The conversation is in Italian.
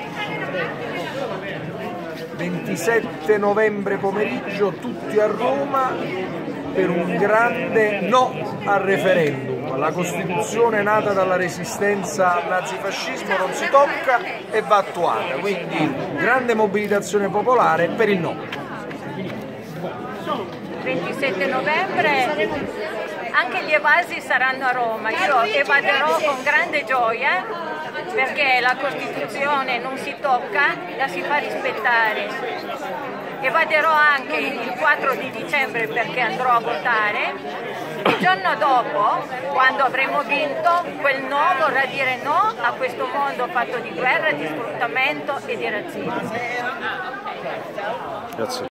27 novembre pomeriggio, tutti a Roma per un grande no al referendum. La Costituzione nata dalla resistenza al nazifascismo non si tocca e va attuata, quindi grande mobilitazione popolare per il no. 27 novembre anche gli evasi saranno a Roma, io evaderò con grande gioia perché la Costituzione non si tocca, la si fa rispettare. Evaderò anche il 4 di dicembre perché andrò a votare. Il giorno dopo, quando avremo vinto, quel no vorrà dire no a questo mondo fatto di guerra, di sfruttamento e di razzismo. Grazie.